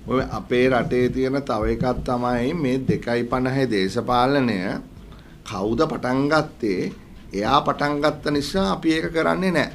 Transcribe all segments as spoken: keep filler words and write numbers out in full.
ඔය අපේ රටේ තියෙන තව එකක් තමයි මේ දෙකයි පනහේ දේශපාලනය කවුද පටන් ගත්තේ? එයා පටන් ගත්ත නිසා අපි ඒක කරන්නේ නැහැ.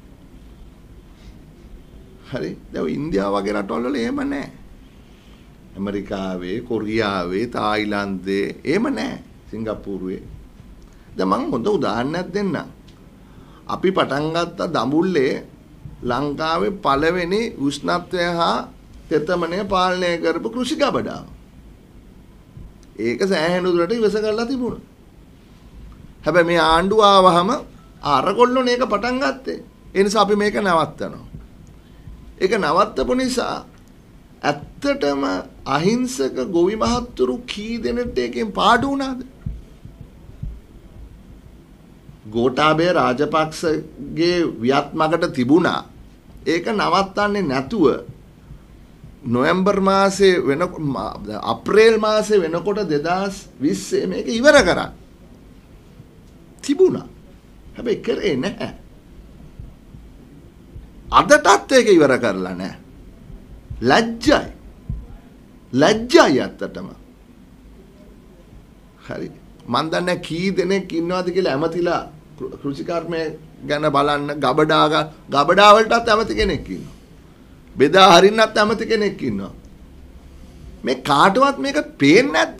හරි. දැන් ඉන්දියාව වගේ රටවල් වල එහෙම නැහැ. ඇමරිකාවේ, කොරියාවේ, තායිලන්තේ එහෙම නැහැ. සිංගප්පූරුවේ. දැන් මම හොඳ උදාහරණයක් දෙන්නම්. අපි පටන් ගත්ත දඹුල්ලේ ලංකාවේ පළවෙනි උෂ්ණත්වය හා තෙතමනය පාලනය කරපු කෘෂි ගබඩාව. ඒක සෑහෙන දුරට ඉවස කරලා තිබුණා. හැබැයි මේ ආණ්ඩුව ආවහම අරගොල්ලෝ මේක පටන් ගත්තේ. ඒ නිසා අපි මේක නවත්තනවා. ඒක නවත්තපු නිසා ඇත්තටම අහිංසක ගොවි මහත්තුරු කී දෙනෙක්ට එකෙන් පාඩු වුණාද? ගෝඨාභය රාජපක්ෂගේ වියත්මකට තිබුණා. ඒක නවත්තන්නේ නැතුව නොවැම්බර් මාසේ වෙන අප්‍රේල් මාසේ වෙනකොට දෙදාස් විස්සේ මේක ඉවර කරා. තිබුණා. හැබැයි කරේ නැහැ. අදටත් ඒක ඉවර කරලා නැහැ. ලැජ්ජයි. ලැජ්ජයි ඇත්තටම. හරි. මන් දන්නේ කී දෙනෙක් ඉන්නවද කියලා ඇමතිලා කෘෂි කර්මය ගැන බලන්න ගබඩා ගබඩා වලටත් ඇමති කෙනෙක් ඉන්නවා. බෙදා හරින්නත් ඇමති කෙනෙක් ඉන්නවා. මේ කාටවත් මේක පේන්නේ නැද්ද?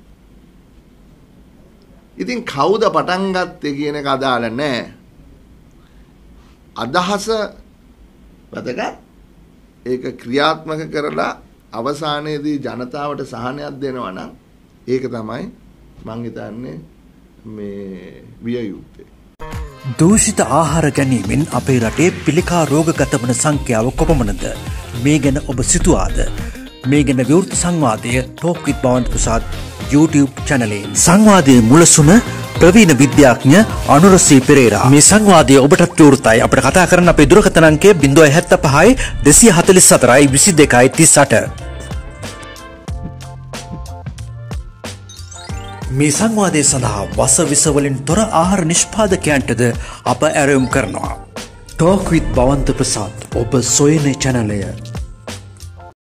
ඉතින් කවුද පටන් ගත්තේ කියන එක අදාළ නැහැ. අදහස වැදගත්. ඒක ක්‍රියාත්මක කරලා අවසානයේදී ජනතාවට සහනයක් දෙනවා නම් ඒක තමයි මං හිතන්නේ මේ විය යුත්තේ. දූෂිත ආහාර ගැනීමෙන් අපේ රටේ පිළිකා රෝගගත වන සංඛ්‍යාව කොපමණද? මේ ගැන ඔබ සිතුවාද? මේ ගැන විවෘත සංවාදය talk with Bawantha Prasad YouTube channelයෙන්. සංවාදයේ මුලසුන ප්‍රවීණ විද්‍යාඥ අනුරසී පෙරේරා. මේ සංවාදය ඔබටත් විවෘතයි. අපිට කතා කරන්න අපේ දුරකථන අංකය zero seven five two four four twenty-two thirty-eight. මේ සංවාදය සඳහා වස විස වලින් තොර ආහාර නිෂ්පාදකයන්ටද අප ඇරයුම් කරනවා. ටෝක් විත් බවන්ත ප්‍රසාද් ඔබ සොයන channelය.